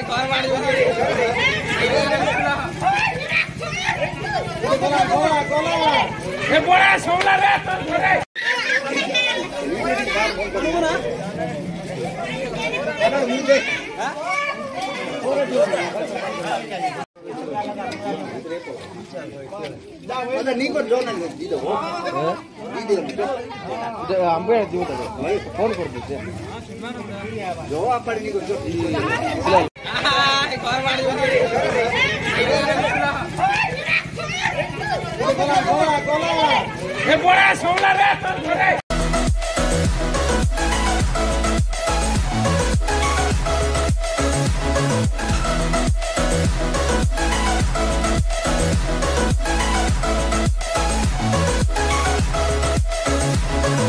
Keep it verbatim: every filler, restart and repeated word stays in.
बड़ा सोला रे फोन कर दीजिए जो आप बड़ा सोला रे